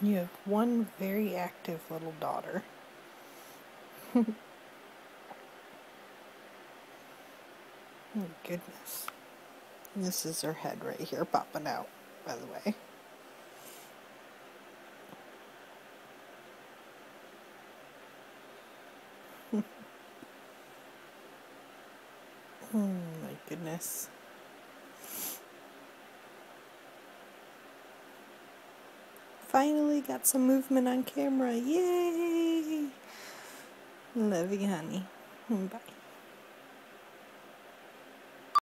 You have one very active little daughter. Oh, goodness. This is her head right here popping out, by the way. Oh my goodness. Finally got some movement on camera. Yay! Love you, honey. Bye.